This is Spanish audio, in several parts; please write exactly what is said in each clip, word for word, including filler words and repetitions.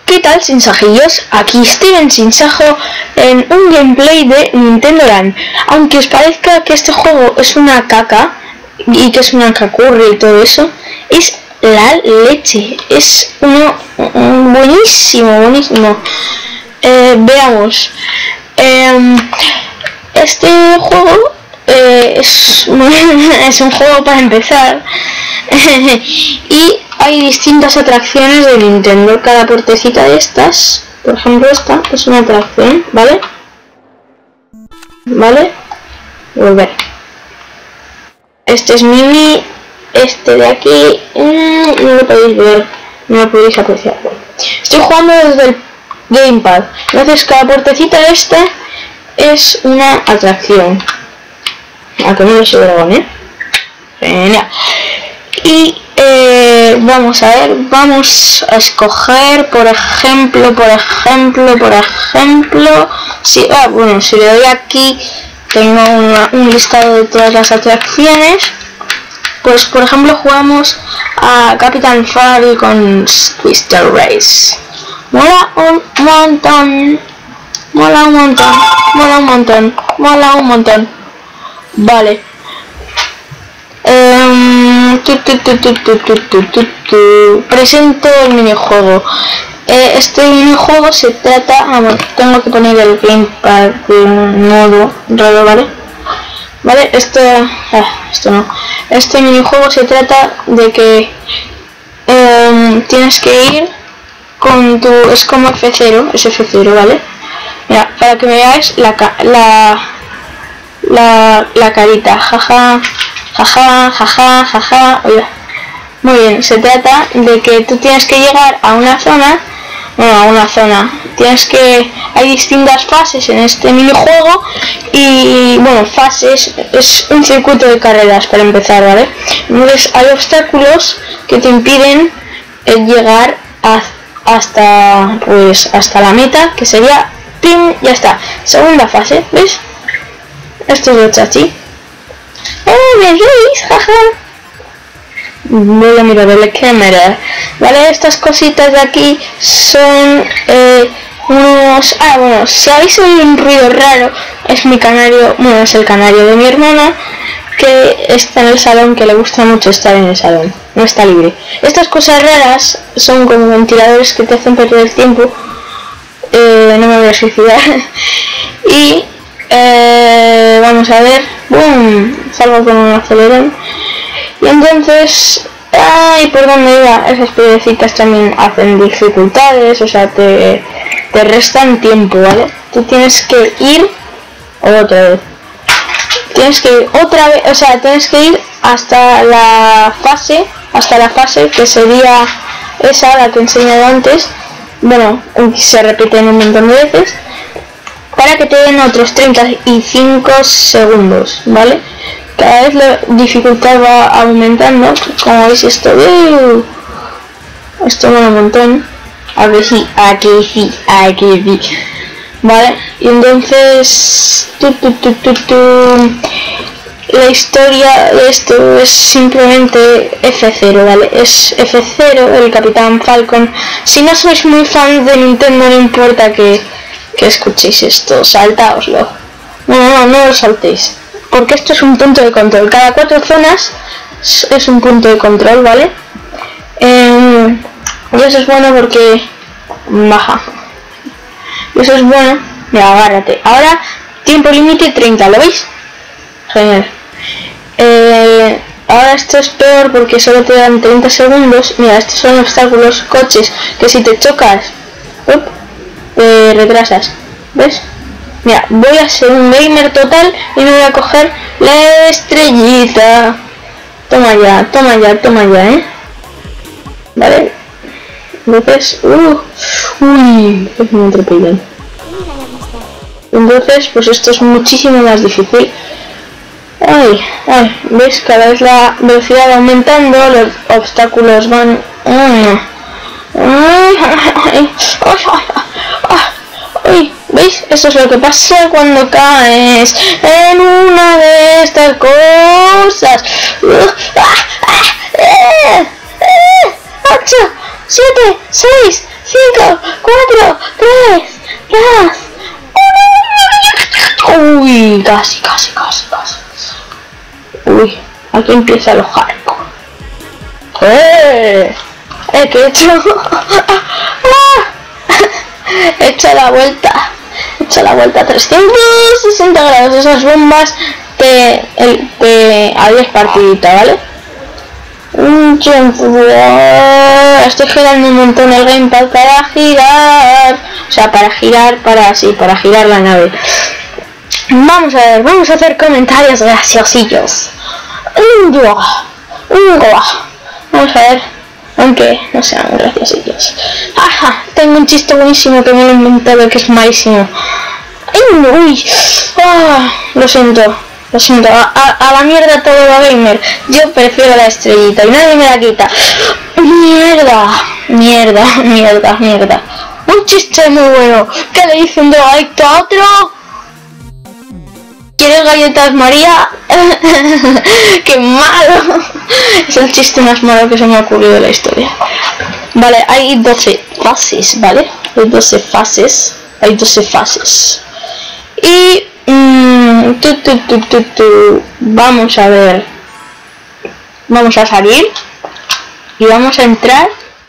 ¿Qué tal, sinsajillos? Aquí Steven Sinsajo en un gameplay de Nintendo Land. Aunque os parezca que este juego es una caca y que es una cacurri y todo eso, es la leche. Es uno um, buenísimo, buenísimo. Eh, veamos. Eh, este juego eh, es, es un juego para empezar. Y hay distintas atracciones de Nintendo. Cada puertecita de estas, por ejemplo esta, es una atracción, ¿vale? ¿Vale? Volver. Este es Mimi. Este de aquí mmm, no lo podéis ver, no lo podéis apreciar. Estoy jugando desde el gamepad. Entonces cada puertecita de esta es una atracción. A que no lo sé, dragón, ¿eh? Genial. Y eh, vamos a ver, vamos a escoger, por ejemplo, por ejemplo, por ejemplo, si, ah, bueno, si le doy aquí, tengo una, un listado de todas las atracciones. Pues, por ejemplo, jugamos a Captain Falcon Twister Race. Mola un montón, mola un montón, mola un montón, mola un montón. Vale. Um, tu, tu, tu, tu, tu, tu, tu, tu, tu. Presento el minijuego. Eh, este minijuego se trata, vamos, tengo que poner el gamepad de un modo raro, ¿vale? Vale, esto, ah, esto no. Este minijuego se trata de que um, tienes que ir con tu, es como F cero, es F cero, ¿vale? Mira, para que veáis la la la, la carita, jaja. Jaja, jaja, jaja. Oye, muy bien, se trata de que tú tienes que llegar a una zona, bueno, a una zona, tienes que, hay distintas fases en este minijuego y, bueno, fases, es un circuito de carreras para empezar, ¿vale? Entonces hay obstáculos que te impiden eh, llegar a, hasta, pues, hasta la meta, que sería, ¡pim!, ya está, segunda fase, ¿ves? Esto es lo chachi. ¡Oh, me veis! ¡Jaja! Voy a mirar la cámara. Vale, estas cositas de aquí son eh, unos... Ah, bueno, si habéis oído un ruido raro, es mi canario, bueno, es el canario de mi hermana, que está en el salón, que le gusta mucho estar en el salón, no está libre. Estas cosas raras son como ventiladores que te hacen perder el tiempo. Eh, no me voy a suicidar. Y... Eh, vamos a ver, boom, salgo con un acelerón y entonces, ay, por dónde iba, esas piedecitas también hacen dificultades, o sea, te, te restan tiempo, ¿vale? Tú tienes que ir otra vez, tienes que ir otra vez, o sea, tienes que ir hasta la fase, hasta la fase que sería esa, la que he enseñado antes, bueno, se repiten un montón de veces, para que te den otros treinta y cinco segundos, ¿vale? Cada vez la dificultad va aumentando, como veis esto, uh, esto mola un montón, aquí sí, aquí sí, aquí sí, ¿vale? Y entonces, tu, tu, tu, tu, tu, la historia de esto es simplemente F cero, ¿vale? Es F cero, el Capitán Falcon. Si no sois muy fan de Nintendo, no importa que que escuchéis esto, saltaoslo. No, no, no, no lo saltéis, porque esto es un punto de control. Cada cuatro zonas es un punto de control, ¿vale? Eh, y eso es bueno porque baja. Y eso es bueno. Mira, agárrate. Ahora, tiempo límite treinta, ¿lo veis? Genial. Eh, ahora esto es peor porque solo te dan treinta segundos. Mira, estos son obstáculos, coches, que si te chocas, up, te retrasas, ¿ves? Mira, voy a ser un gamer total y me voy a coger la estrellita. Toma ya, toma ya, toma ya, ¿eh? Vale. Entonces, uh, uy, es muy atropellan. Entonces, pues esto es muchísimo más difícil. Ay, ay, ¿ves? Cada vez la velocidad va aumentando, los obstáculos van... Uh, Ay, ay, ay, ay, ¿veis? Eso es lo que pasa cuando caes en una de estas cosas. ocho, siete, seis, cinco, cuatro, tres, dos, uno. Uy, casi, casi, casi, casi. Uy, aquí empieza lo hardcore. ¡Eh! ¿Eh, qué he hecho? He hecho la vuelta. He hecho la vuelta a trescientos sesenta grados. Esas bombas que, el, que habéis partidita, ¿vale? Estoy girando un montón el gamepad para girar. O sea, para girar, para sí, para girar la nave. Vamos a ver, vamos a hacer comentarios graciosillos. Vamos a ver, aunque no sean graciosillos. Ajá, tengo un chiste buenísimo que me lo he inventado, que es malísimo. Uy, ah, lo siento. Lo siento, a, a, a la mierda todo lo gamer. Yo prefiero la estrellita y nadie me la quita. Mierda, mierda, mierda, mierda. Un chiste muy bueno. ¿Qué le dice un drogadicto a otro? ¿Quieres galletas, María? ¡Qué malo! Es el chiste más malo que se me ha ocurrido en la historia. Vale, hay doce fases, ¿vale? Hay doce fases. Hay doce fases. Y... Mm, tu, tu, tu, tu, tu. Vamos a ver. Vamos a salir. Y vamos a entrar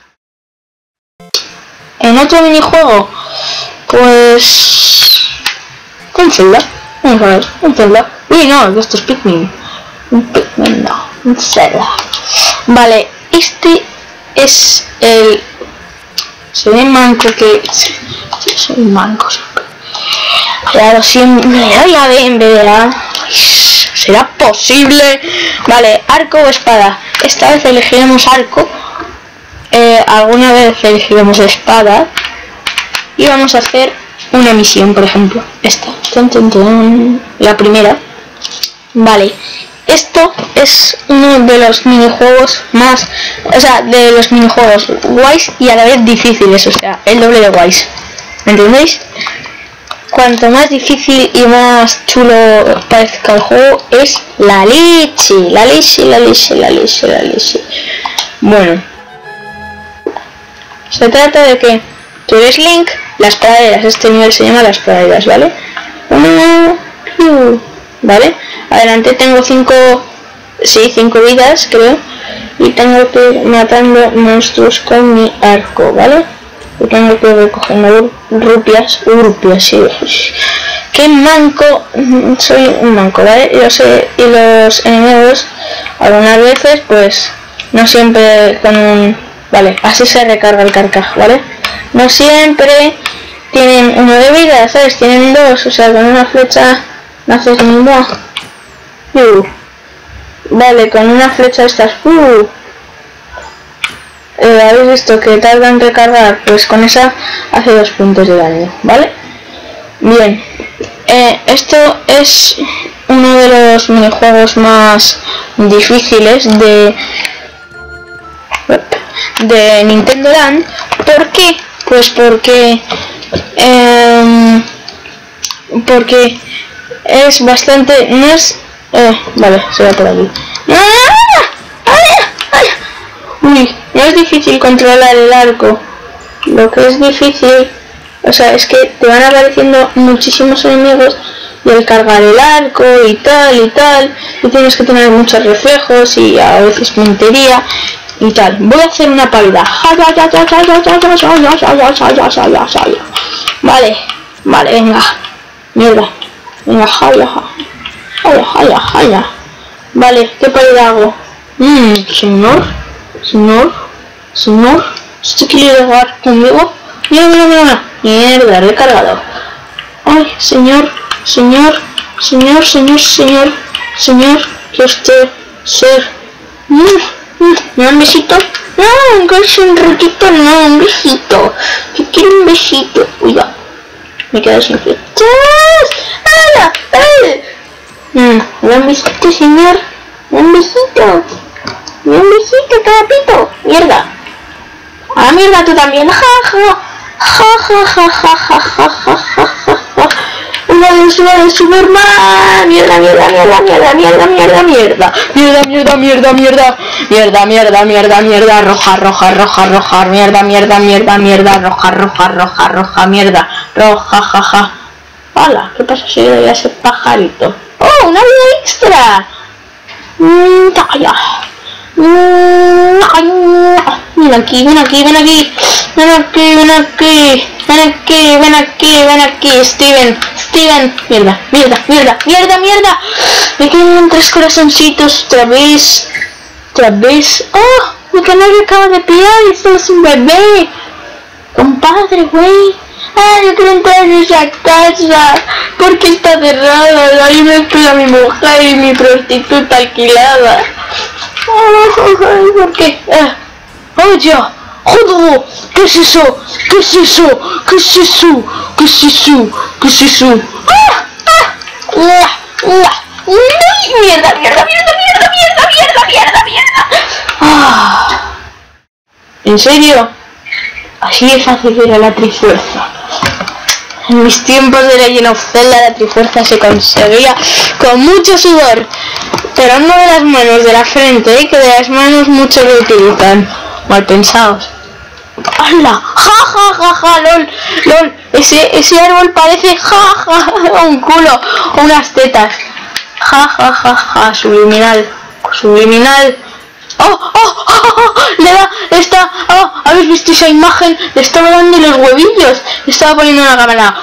en otro minijuego. Pues... Un Zelda. Vamos a ver, un Zelda. Uy, no, esto es Pikmin. Un Pikmin, no, un Zelda. Vale, este es el... Se ve manco que... Yo soy manco siempre. Claro, siempre me doy a B en vez de A. ¿Será posible? Vale, arco o espada. Esta vez elegiremos arco. Eh, alguna vez elegiremos espada. Y vamos a hacer una misión, por ejemplo. Esta. Tun, tun, tun. La primera. Vale. Esto es uno de los minijuegos más... O sea, de los minijuegos guays y a la vez difíciles. O sea, el doble de guays. ¿Me entendéis? Cuanto más difícil y más chulo parezca el juego, es la leche, la leche, la leche, la leche, la leche. Bueno, se trata de que tú eres Link, las praderas, este nivel se llama las praderas, ¿vale? Uno, ¿vale? Adelante tengo cinco, sí, cinco vidas, creo, y tengo que ir matando monstruos con mi arco, ¿vale? Y tengo que ir recogiendo rupias, rupias, sí. Qué manco, soy un manco, ¿vale? Y los, y los enemigos, algunas veces, pues, no siempre con un... Vale, así se recarga el carcaj, ¿vale? No siempre tienen uno de vida, ¿sabes? Tienen dos, o sea, con una flecha no haces ni nada. Uh. Vale, con una flecha estas... Uh. Eh, habéis visto que tarda en recargar, pues con esa hace dos puntos de daño, ¿vale? Bien, eh, esto es uno de los minijuegos más difíciles de de Nintendo Land. ¿Por qué? Pues porque eh, porque es bastante, no es eh, vale, se va por aquí. Uy, no es difícil controlar el arco. Lo que es difícil, o sea, es que te van apareciendo muchísimos enemigos y al cargar el arco y tal y tal, y tienes que tener muchos reflejos y a veces puntería y tal. Voy a hacer una pálida. Vale, vale, venga. Mierda. Venga, jaya, jaya, jaya, jaya. Vale, ¿qué pálida hago? Mmm, señor. Señor, señor, ¿usted quiere jugar conmigo? Mira, mira, mira, mierda, recargado. Ay, señor, señor, señor, señor, señor, señor, que usted ser. ¿Me da un besito? No, que es un ratito, no, un besito. Yo quiero un besito. Uy, ya, me quedo sin flechas. ¡Hala! ¡Ay! ¿Me da un besito, señor? ¿Me da un besito? ¡Me da un besito, capito! ¡Mierda! ¡A la mierda tú también! ¡Ja, ja! ¡Ja, ja, ja, ja, ja, ja, ja, ja, ja! ¡Una de Superman. Mierda, mierda, mierda, mierda, mierda, mierda, mierda. Mierda, mierda, mierda, mierda. Mierda, mierda, mierda, mierda. Roja, roja, roja, roja. Mierda, mierda, mierda, mierda. Roja, roja, roja, roja, mierda. Roja, jaja. Hola, ¿qué pasa si le doy a ese pajarito? ¡Oh, una vida extra! Mmm, ya. Ven aquí, ven aquí, ven aquí. Ven aquí, ven aquí. Ven aquí, ven aquí, ven aquí. Steven, Steven. Mierda, mierda, mierda, mierda, mierda. Me quedan tres corazoncitos otra vez. Otra vez. ¡Oh! Mi canario acaba de pillar y esto es un bebé. Compadre, güey. Ah, yo quiero entrar en esa casa. ¿Por qué está cerrada? Ahí me espera mi mujer y mi prostituta alquilada. ¿Por qué? ¡Oye! ¡Joder! ¿Qué es eso? ¿Qué es eso? ¿Qué es eso? ¿Qué es eso? ¿Qué es eso? ¡Ah! ¡Ah! ¡Uah! ¡Uah! ¡Mierda, mierda, mierda, mierda, mierda, mierda, mierda, mierda! ¡Ah! ¿En serio? Así de fácil era la trifuerza. En mis tiempos de Legend of Zelda la trifuerza se conseguía con mucho sudor. Pero no de las manos, de la frente, ¿eh? Que de las manos muchos lo utilizan. Mal pensados. ¡Hala! ¡Ja, ja, ja, ja! ¡Lol! ¡Lol! Ese, ese árbol parece ja, ja, un culo o unas tetas. Ja, ja, ja, ja. Subliminal. Subliminal. ¡Oh, oh, oh, oh! Le da, está, oh, ¿habéis visto esa imagen? Le estaba dando los huevillos. Le estaba poniendo una cámara.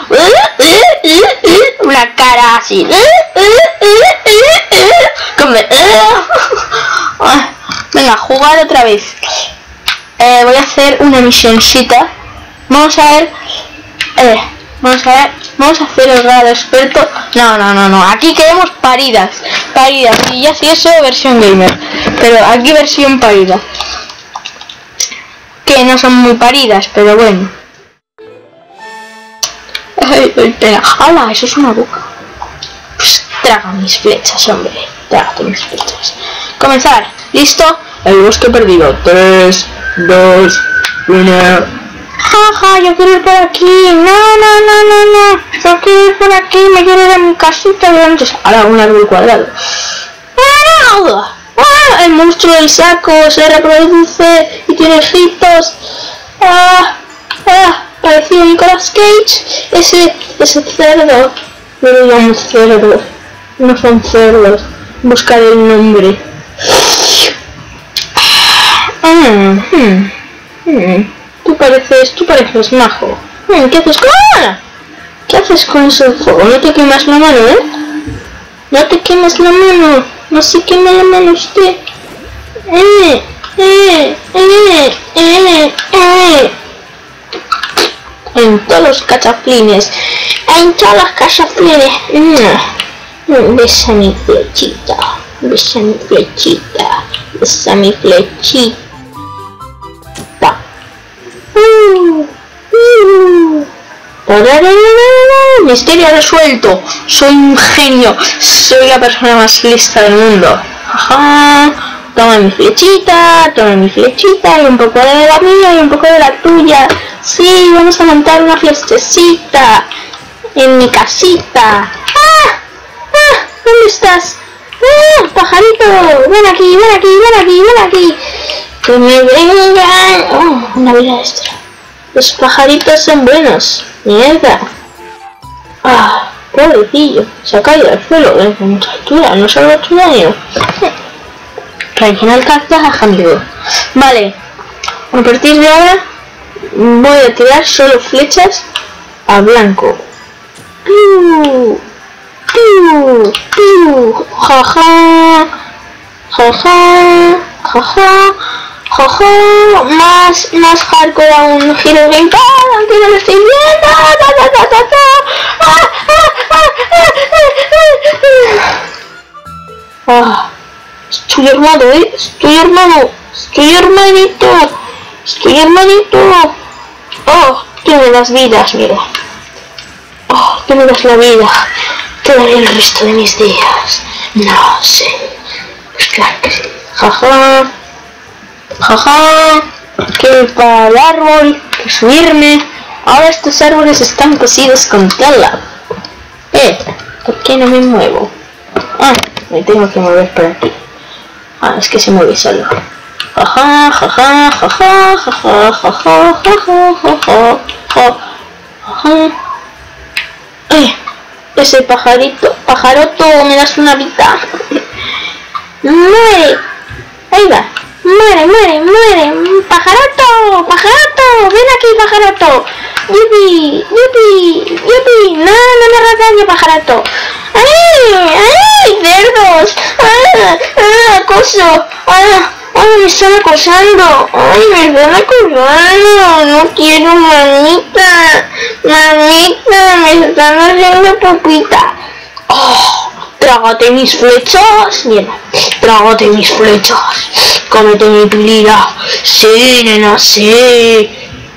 Una cara así. Como de... Venga, jugar otra vez. Eh, voy a hacer una misioncita. Vamos a ver. Eh, vamos a ver. Vamos a hacer el grado experto. No, no, no, no. Aquí queremos paridas. Paridas. Y ya si eso, versión gamer. Pero aquí versión parida. Que no son muy paridas, pero bueno. Ay, ay, espera. ¡Hala! Eso es una boca. Pues traga mis flechas, hombre. Traga mis flechas. Comenzar. ¿Listo? El bosque perdido. tres, dos, uno. Jaja, yo quiero ir por aquí. No, no, no, no, no. Yo quiero ir por aquí. Me quiero ir a mi casita de antes. Ahora un árbol cuadrado. ¡Ah! ¡Ah! El monstruo del saco se reproduce y tiene ojitos. ¡Ah! ¡Ah! Parecía Nicolas Cage. Ese, ese cerdo. No le llamo cerdo. No son cerdos. Buscaré el nombre. Mm, mm, mm. Tú pareces, tú pareces majo. Mm, ¿Qué haces con ¡Ah! ¿Qué haces con ese fuego? No te quemas la mano, ¿eh? No te quemas la mano. No se quema la mano usted. Eh, eh, eh, eh, eh. En todos los cachaflines. En todos los cachaflines. Mm. Besa mi flechita. Besa mi flechita. Besa mi flechita. Uh, uh. Misterio resuelto. Soy un genio. Soy la persona más lista del mundo. Ajá. Toma mi flechita. Toma mi flechita. Y un poco de la mía y un poco de la tuya. Sí, vamos a montar una fiestecita. En mi casita. ¡Ah! ¡Ah! ¿Dónde estás? ¡Ah! Pajarito. Ven aquí, ven aquí, ven aquí, ven aquí. Que me vengan. Oh, una vida extra. Los pajaritos son buenos. Mierda. Ah, pobrecillo. Se ha caído al suelo desde mucha altura. No se ha hecho daño. Tradicional caza, amigo. Vale. A partir de ahora voy a tirar solo flechas a blanco. Piu, piu, piu. Jaja. Jaja. Jaja. Jaja, más, más hardcore aún, giro de game, ¡ah! ¡Que no lo estoy viendo! ¡Ta, ta, ta, ta, ta! ¡Ah, ah, ah, ah, ah! ¡Ah! Estoy armado, ¿eh? Estoy armado, estoy hermanito, estoy hermanito. ¡Oh! Tú me das vidas, mira. ¡Oh! Tú me das la vida. ¿Qué daré el resto de mis días? No sé. Pues claro que sí. Jaja. Jaja, que para el árbol, que subirme. Ahora estos árboles están cosidos con tela. Eh, que no me muevo? Ah, me tengo que mover por aquí. Ah, es que se mueve solo. Jaja, jaja, jaja, jaja, jaja, jaja, jaja. Eh, ese pajarito, pajaroto, me das una vida. Muere. Ahí va. Muere, muere, muere. Pajaroto, pajaroto, ven aquí, pajaroto. Yupi, yupi, yupi. No, no me hagas daño, pajaroto. ¡Ay! ¡Ay! ¡Cerdos! ¡Ah! ¡Ah! ¡Acoso! ¡Ah! ¡Ay! ¡Me están acosando! ¡Ay! ¡Me están acosando! ¡No quiero, mamita! ¡Mamita! ¡Me están haciendo pupita! ¡Oh! ¡Trágate mis flechas! ¡Mierda! ¡Trágate mis flechas! ¡Cómete mi pilira! ¡Sí, nena! ¡Sí!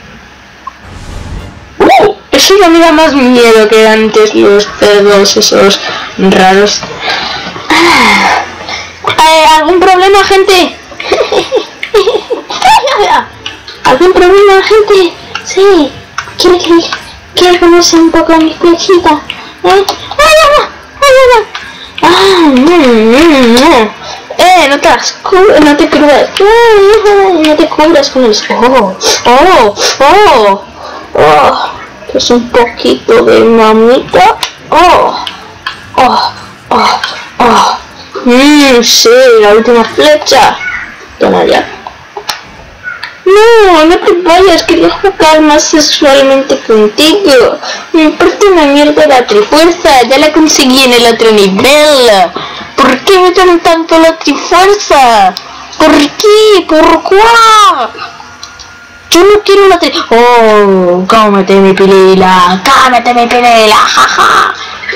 ¡Uh! Eso ya me da más miedo que antes los cerdos esos raros. Ah, ¿algún problema, gente? ¿Algún problema, gente? Sí. ¿Quiere que quiere comerse un poco mi flechita? ¿Eh? ¡Ay, no! ¡Ay, no! ¡Ah! Mm, mm, ¡Eh! No te las no te cubras. No te cubras con el... ¡Oh! ¡Oh! ¡Oh! ¡Oh! Es un poquito de mamita. Oh, oh, oh, oh. Mmm, sí, la última flecha. Toma ya. No, no te vayas, quería jugar más sexualmente contigo. Me importa una mierda la trifuerza, ya la conseguí en el otro nivel. ¿Por qué me dan tanto la trifuerza? ¿Por qué? ¿Por qué? Yo no quiero una tri... ¡Oh! ¡Cómete mi pilila! ¡Cómete mi pilila! ¡Jaja!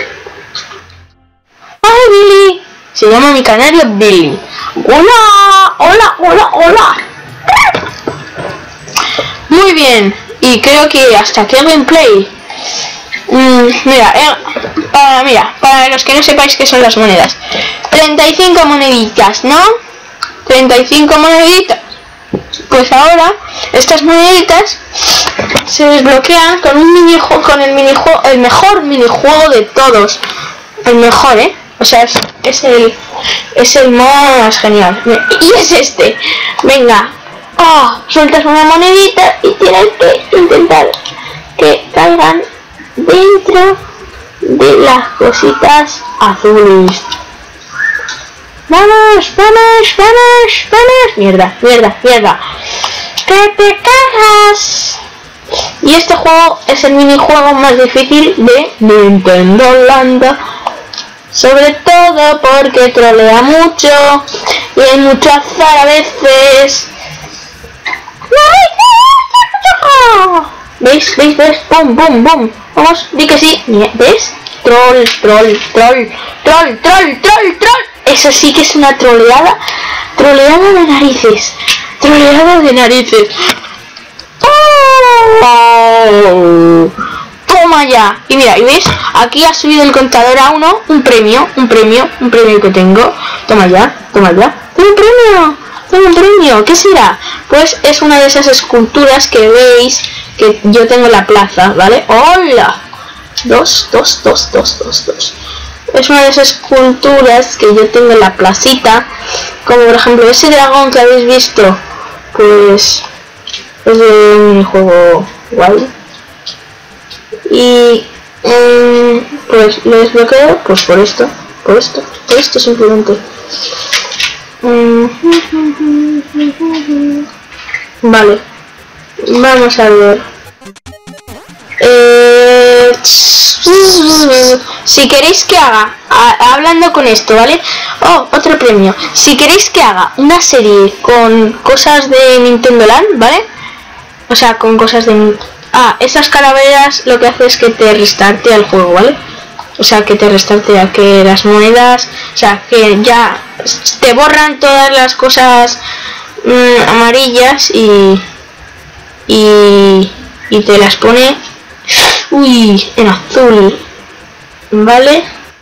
¡Ay, Billy! Se llama mi canario Billy. ¡Hola! ¡Hola! ¡Hola! ¡Hola! Muy bien. Y creo que hasta aquí el gameplay. Mm, mira, eh, para, mira, para los que no sepáis qué son las monedas. treinta y cinco moneditas, ¿no? treinta y cinco moneditas. Pues ahora estas moneditas se desbloquean con un minijuego, con el minijuego, el mejor minijuego de todos, el mejor, ¿eh? O sea, es, es el es el modo más genial. Y es este. Venga, oh, sueltas una monedita y tienes que intentar que caigan dentro de las cositas azules. ¡Vamos! ¡Vamos! ¡Vamos! ¡Vamos! ¡Mierda! ¡Mierda! ¡Mierda! ¡Que te cagas! Y este juego es el minijuego más difícil de Nintendo Land. Sobre todo porque trolea mucho y hay mucho azar a veces. ¿Veis? ¿Veis? ¿Veis? ¡Bum! ¡Bum! ¡Bum! Vamos, di que sí. ¿Ves? Troll, troll, troll, troll, troll, troll, troll. Eso sí que es una troleada. Troleada de narices. Troleada de narices. ¡Oh! Toma ya. Y mira, ¿y ves? Aquí ha subido el contador a uno. Un premio, un premio, un premio que tengo. Toma ya, toma ya. ¡Un premio! ¡Un premio! ¿Qué será? Pues es una de esas esculturas que veis que yo tengo en la plaza, ¿vale? ¡Hola! Dos, dos, dos, dos, dos, dos. Es una de esas esculturas que yo tengo en la placita. Como por ejemplo ese dragón que habéis visto. Pues es de un juego guay. Y eh, pues lo desbloqueo pues por esto. Por esto. Por esto simplemente. Vale. Vamos a ver. Eh, si queréis que haga, a, hablando con esto, ¿vale? Oh, otro premio. Si queréis que haga una serie con cosas de Nintendo Land, ¿vale? O sea, con cosas de... Ah, esas calaveras lo que hace es que te restarte al juego, ¿vale? O sea, que te restarte a que las monedas... O sea, que ya te borran todas las cosas mmm, amarillas y... Y... Y te las pone... Uy, en azul. Vale.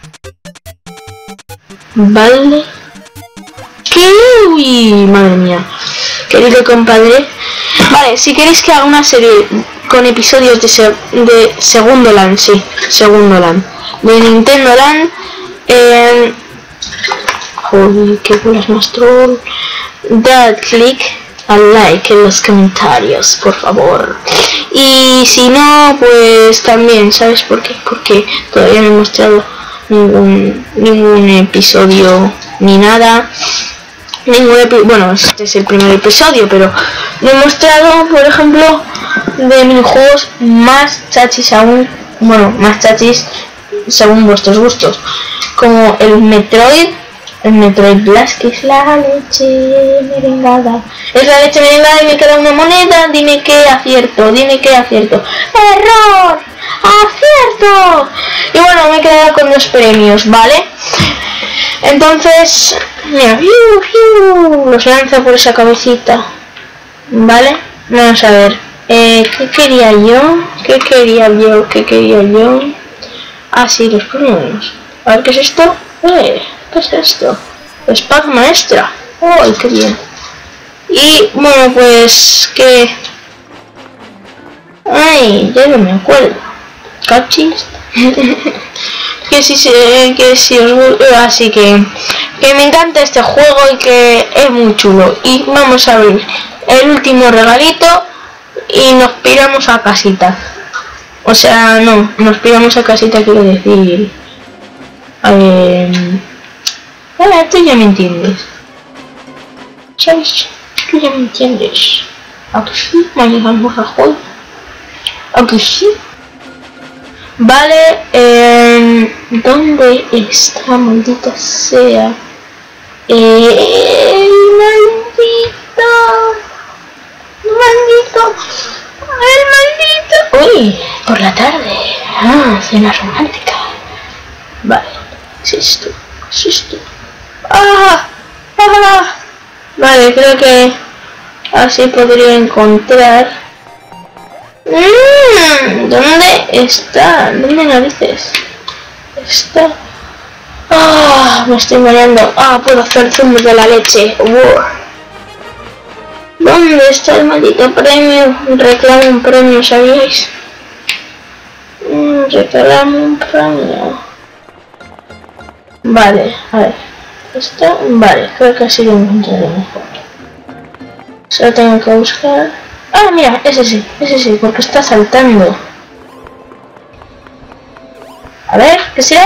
Vale. ¿Qué? Uy, madre mía. Querido compadre. Vale, si queréis que haga una serie con episodios de, se de Segundo Land, sí, Segundo Land, de Nintendo Land, Eh, joder, qué bolas más troll. Dad click al like en los comentarios, por favor. Y si no, pues también, ¿sabes por qué? Porque todavía no he mostrado ningún, ningún episodio ni nada. Ningún epi bueno, este es el primer episodio, pero no he mostrado, por ejemplo, de minijuegos más chachis aún, bueno, más chachis según vuestros gustos, como el Metroid, el Metroid Blast, que es la leche merengada. Es la leche merengada y me queda una moneda, dime que acierto, dime que acierto. ¡Error! ¡Acierto! Y bueno, me he quedado con dos premios, ¿vale? Entonces, mira, fiu, fiu, los lanzo por esa cabecita, ¿vale? Vamos a ver, eh, ¿qué quería yo? ¿Qué quería yo? ¿Qué quería yo? Ah, sí, los premios. A ver, ¿qué es esto? Eh, ¿qué es esto? Espada maestra. ¡Oh, qué bien! Y, bueno, pues, que... Ay, ya no me acuerdo. ¿Cachis? que si se, que si os gusta, así que que me encanta este juego y que es muy chulo. Y vamos a abrir el último regalito y nos piramos a casita. O sea, no, nos piramos a casita, quiero decir. A ver, ah, tú ya me entiendes, ¿sabes? Tú ya me entiendes. ¿A que sí? Manejamos a juego. ¿A que sí? Vale, eh, ¿dónde está, maldita sea? Eh, maldito, maldito, el maldito. Uy, por la tarde. Ah, cena romántica. Vale, ¿qué es esto? ¿Qué es esto? Ah, ah, vale, creo que así podría encontrar. Mm, ¿dónde está? ¿Dónde narices está? Ah, me estoy mareando. Ah, puedo hacer zumo de la leche. Uh. ¿Dónde está el maldito premio? Reclamo un premio, ¿sabíais? Mm, reclamo un premio. Vale, a ver. ¿Está? Vale, creo que así lo encontraré mejor. Solo tengo que buscar. Ah, mira, ese sí, ese sí, porque está saltando. A ver, ¿qué será?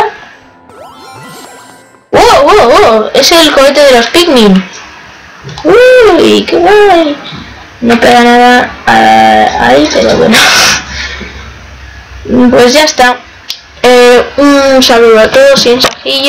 ¡Wow, wow, wow! Es el cohete de los Pikmin. ¡Uy, qué guay! No pega nada a, ahí, pero bueno. Pues ya está. Eh, un saludo a todos y un sajillo.